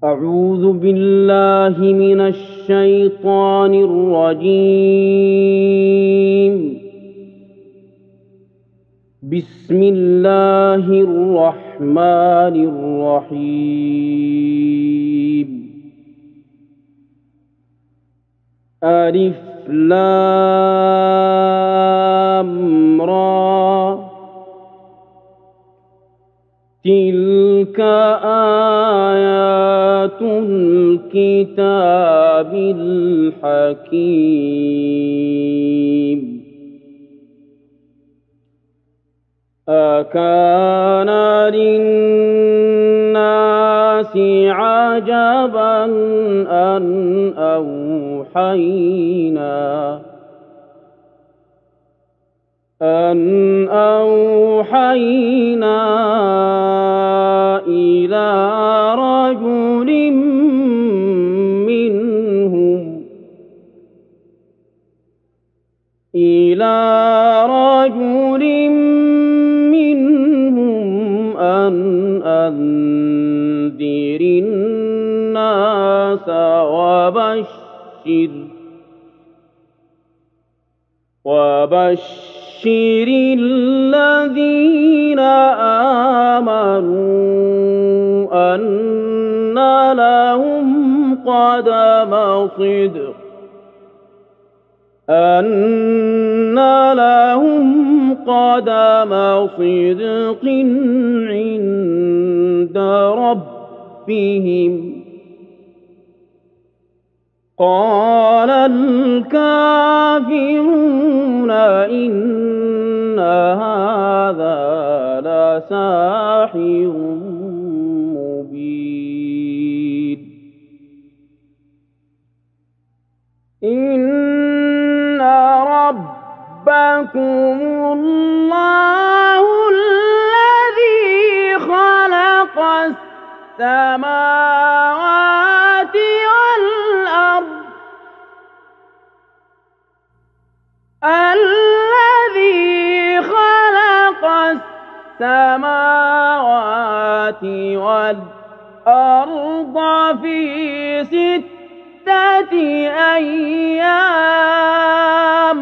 أعوذ بالله من الشيطان الرجيم. بسم الله الرحمن الرحيم. ألف لام را تلك آيات الكتاب الحكيم. أكان للناس عجبا أن أوحينا إلى رجل منهم أن أنذر الناس وبشر الذين آمنوا أن لهم قدم صدق عند ربهم. قال الكافرون إن هذا لساحر مبين. إن ربكم الله الذي خلق السماوات والأرض في 6 أيام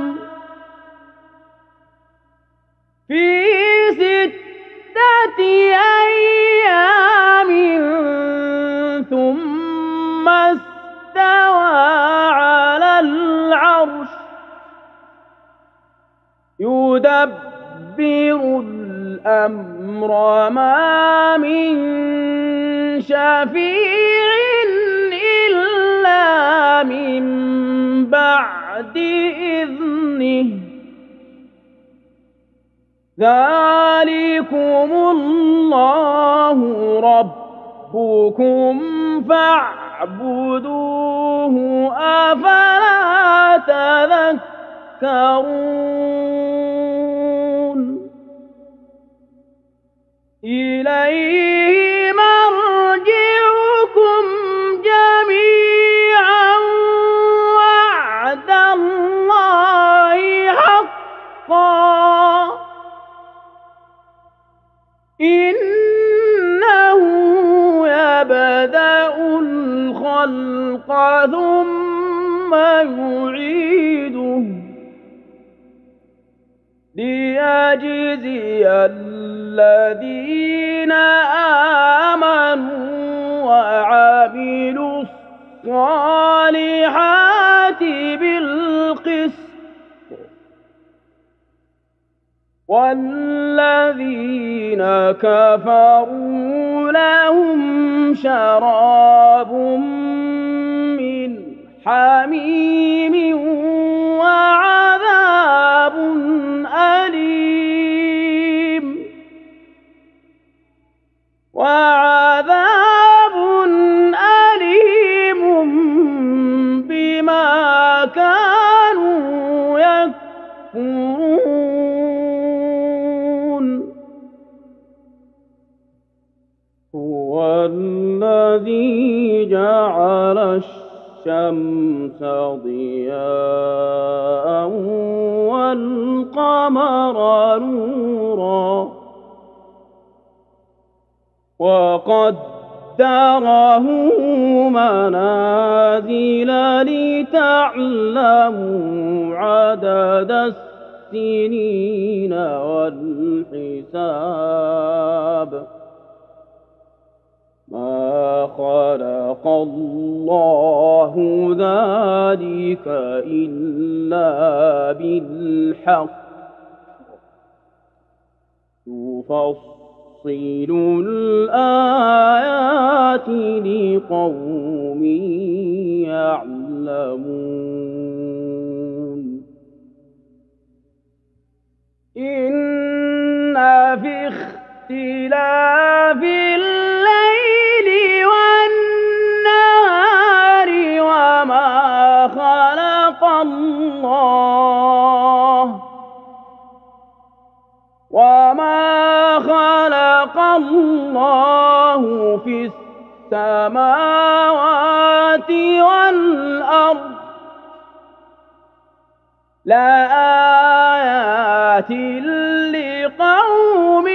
ثم استوى على العرش يدبر الأمر ما من شفيع إلا من بعد إذنه. ذلكم الله ربكم فاعبدوه أفلا تذكرون. إليه مرجعكم جميعا وعد الله حقا إنه يبدأ الخلق ثم يعيده ليجزي الذين آمنوا وعملوا الصالحات بالقسط والذين كفروا لهم شراب من حميم وعذاب أليم بما كانوا يكفرون. هو الذي جعل الشمس ضياء والقمر نورا وقدره وقدره منازل لتعلموا عدد السنين والحساب ما خلق الله ذلك إلا بالحق يفصل الآيات لقوم يعلمون إن في اختلاف الليل والنهار وما خلق الله في السماوات والأرض لآيات لقوم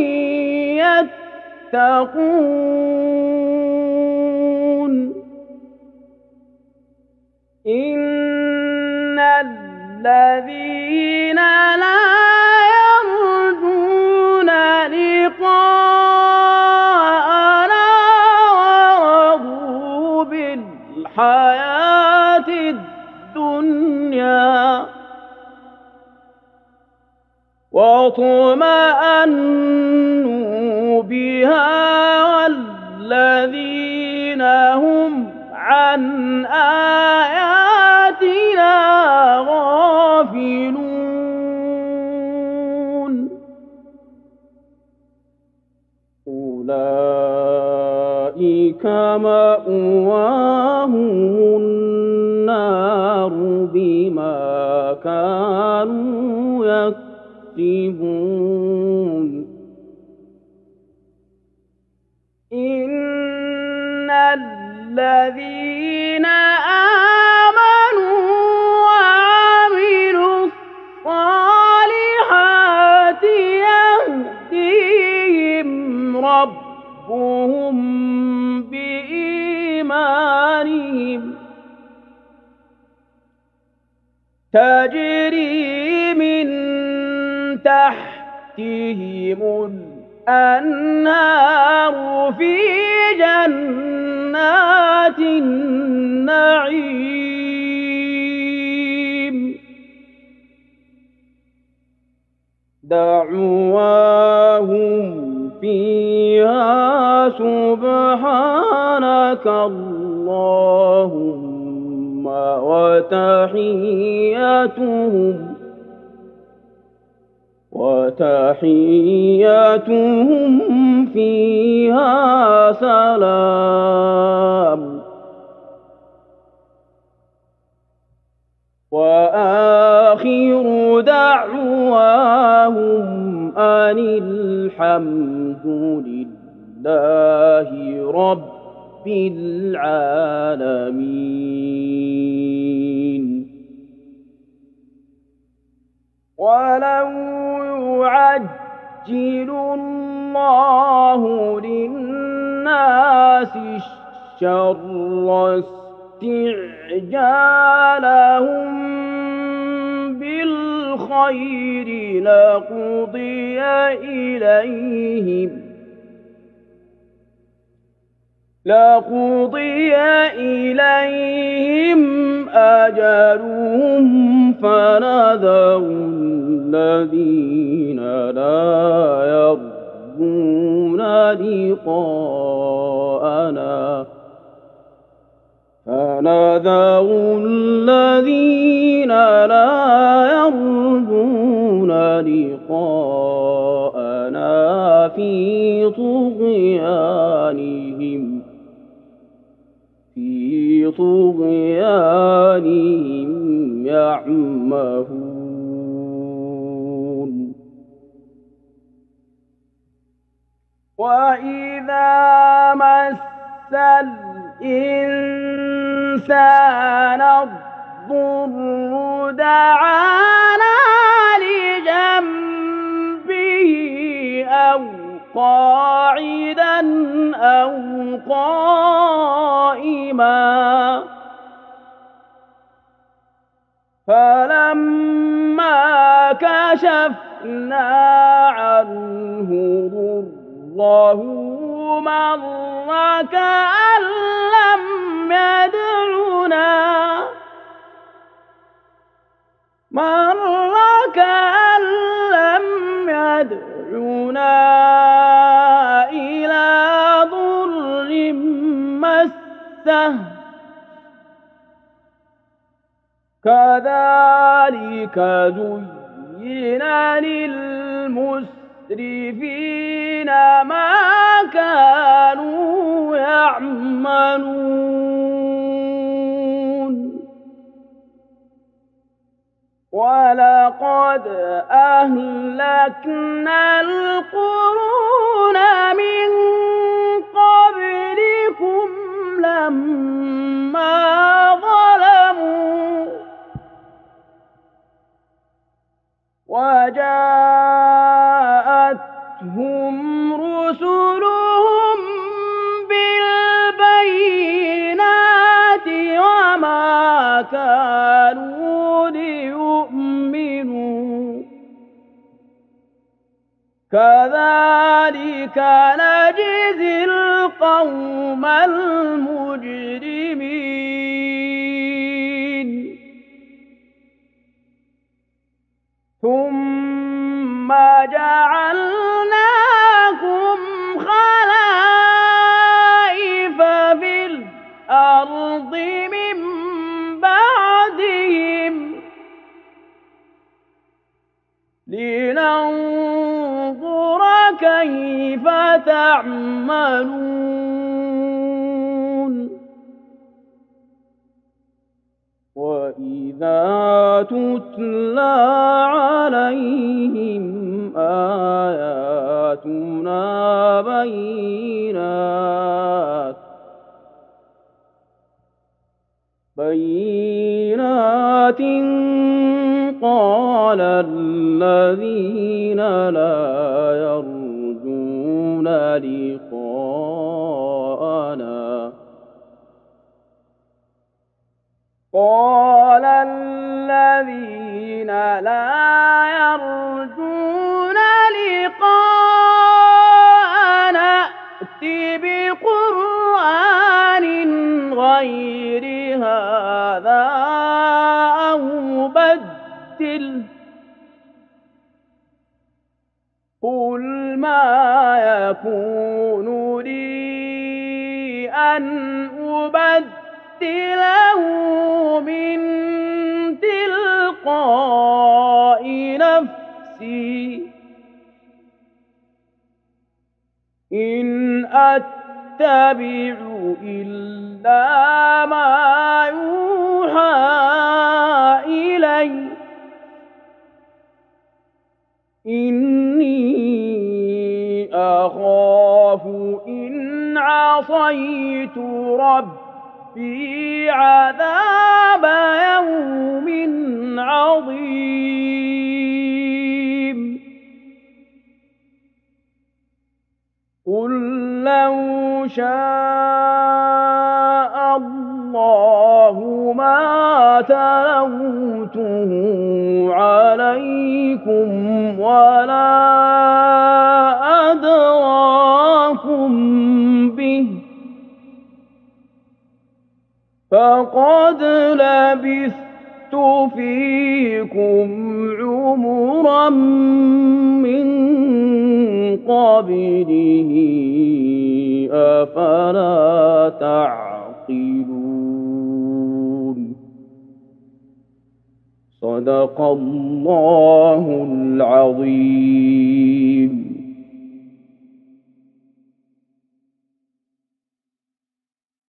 يتقون إن الذين لا يرجون لقاءنا ورضوا بالحياة الدنيا واطمأنوا بها والذين هم عن آياتنا غافلون أولئك مأواهم النار بما كانوا يكسبون إن الذين آمنوا وعملوا الصالحات يهديهم ربهم بإيمانهم تجري من تحتهم الأنهار في جنات النعيم دعواهم فيها سبحانك اللهم وتحياتهم فيها سلام وآخر دعواهم أن الحمد لله رب العالمين ولو يعجل الله للناس الشر استعجالهم بالخير لقضي إليهم أجلهم فنذر الذين لا يرجون لقاءنا في طغيانهم يعمهون وإذا مس الإنسان الضر دعانا لجنبه أو قاعدا أو قائما فلما كشفنا عنه ضره مر كأن لم يدعنا إلى ضر مسه كذلك زين للمسرفين ما كانوا يعملون ولقد أهلكنا القرون من قبلكم لما ظلموا وجاءتهم رسلهم بالبينات وما كانوا ليؤمنوا كذلك نجزي القوم المجرمين ثم جعلناكم خلائف في الأرض من بعدهم لننظر كيف تعملون وإذا تتلى عليهم آياتنا بينات قال الذين لا يرجون لقاءنا ائت بقرآن غير هذا أو بدله قل ما يكون لي أن أبدله من تلقاء نفسي إن أتبع إلا ما يوحى إلي إني أخاف إن عصيت ربي عذاب يوم عظيم قل لو شاء الله ما تلوته عليكم ولا أدراكم به فقد لبثت فيكم عمرا من قبله أفلا تعقلون صدق الله العظيم.